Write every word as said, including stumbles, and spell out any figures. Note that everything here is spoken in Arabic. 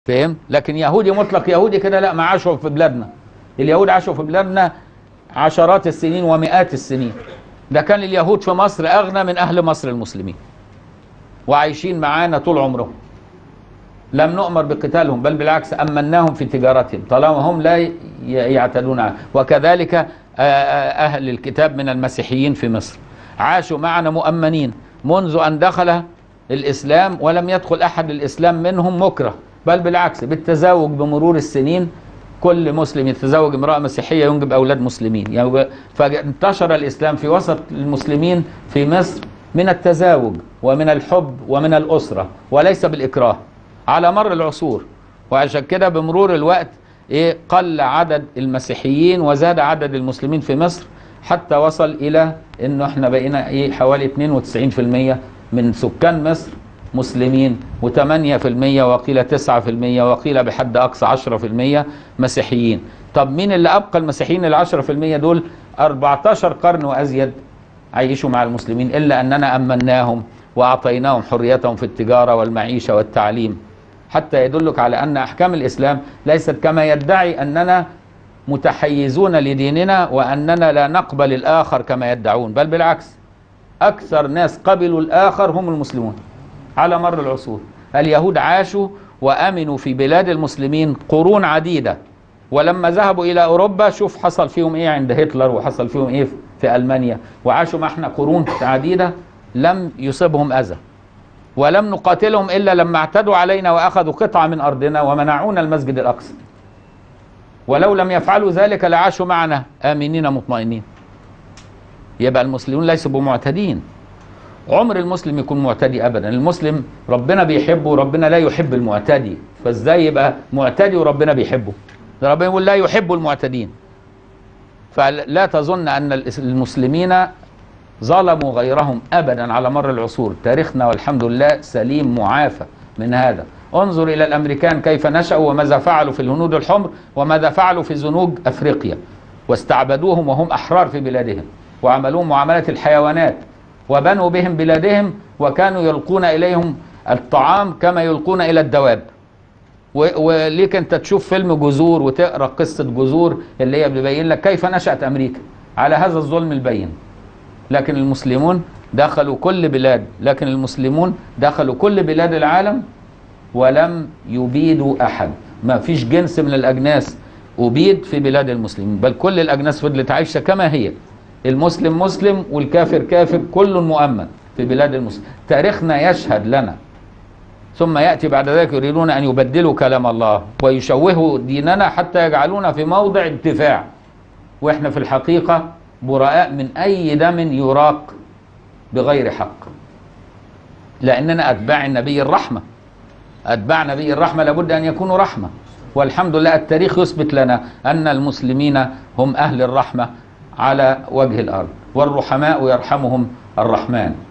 فهم؟ لكن يهودي مطلق يهودي كده لا، ما عاشوا في بلادنا. اليهود عاشوا في بلادنا عشرات السنين ومئات السنين. ده كان اليهود في مصر أغنى من أهل مصر المسلمين، وعايشين معانا طول عمرهم. لم نؤمر بقتالهم، بل بالعكس أمناهم في تجارتهم طالما هم لا يعتدون عنها. وكذلك أهل الكتاب من المسيحيين في مصر عاشوا معنا مؤمنين منذ أن دخل الإسلام، ولم يدخل أحد الإسلام منهم مكره، بل بالعكس بالتزاوج بمرور السنين. كل مسلم يتزوج امرأة مسيحية ينجب أولاد مسلمين، يعني فانتشر الإسلام في وسط المسلمين في مصر من التزاوج ومن الحب ومن الأسرة، وليس بالإكراه على مر العصور. وعشان كده بمرور الوقت إيه قل عدد المسيحيين وزاد عدد المسلمين في مصر، حتى وصل إلى إنه إحنا بقينا إيه حوالي اثنين وتسعين بالمئة من سكان مصر مسلمين، وثمانية بالمئة وقيل تسعة بالمئة وقيل بحد أقصى عشرة بالمئة مسيحيين. طب مين اللي أبقى المسيحيين العشرة بالمئة دول؟ أربعة عشر قرن وأزيد عيشوا مع المسلمين، إلا أننا أمناهم وأعطيناهم حريتهم في التجارة والمعيشة والتعليم، حتى يدلك على أن أحكام الإسلام ليست كما يدعي أننا متحيزون لديننا وأننا لا نقبل الآخر كما يدعون، بل بالعكس أكثر ناس قبلوا الآخر هم المسلمون على مر العصور. اليهود عاشوا وأمنوا في بلاد المسلمين قرون عديدة، ولما ذهبوا إلى أوروبا شوف حصل فيهم إيه عند هتلر، وحصل فيهم إيه في ألمانيا، وعاشوا معنا قرون عديدة لم يصيبهم أذى، ولم نقاتلهم إلا لما اعتدوا علينا وأخذوا قطعة من أرضنا ومنعونا المسجد الأقصى. ولو لم يفعلوا ذلك لعاشوا معنا آمنين مطمئنين. يبقى المسلمون ليسوا بمعتدين. عمر المسلم يكون معتدي أبدا. المسلم ربنا بيحبه وربنا لا يحب المعتدي، فازاي يبقى معتدي وربنا بيحبه؟ ربنا يقول لا يحب المعتدين. فلا تظن أن المسلمين ظلموا غيرهم أبدا على مر العصور. تاريخنا والحمد لله سليم معافى من هذا. انظر إلى الأمريكان كيف نشأوا وماذا فعلوا في الهنود الحمر وماذا فعلوا في زنوج أفريقيا، واستعبدوهم وهم أحرار في بلادهم، وعملوهم معاملة الحيوانات، وبنوا بهم بلادهم، وكانوا يلقون إليهم الطعام كما يلقون إلى الدواب. وليك أنت تشوف فيلم جذور وتقرأ قصة جذور اللي هي بيبين لك كيف نشأت أمريكا على هذا الظلم البين. لكن المسلمون دخلوا كل بلاد، لكن المسلمون دخلوا كل بلاد العالم ولم يبيدوا أحد. ما فيش جنس من الأجناس أبيد في بلاد المسلمين، بل كل الأجناس فضلت عايشة كما هي. المسلم مسلم والكافر كافر، كل مؤمن في بلاد المسلمين. تاريخنا يشهد لنا. ثم يأتي بعد ذلك يريدون أن يبدلوا كلام الله ويشوهوا ديننا حتى يجعلونا في موضع انتفاع، وإحنا في الحقيقة براء من أي دم يراق بغير حق، لأننا أتباع النبي الرحمة. أتباع نبي الرحمة لابد أن يكونوا رحمة، والحمد لله التاريخ يثبت لنا أن المسلمين هم أهل الرحمة على وجه الأرض، والرحماء يرحمهم الرحمن.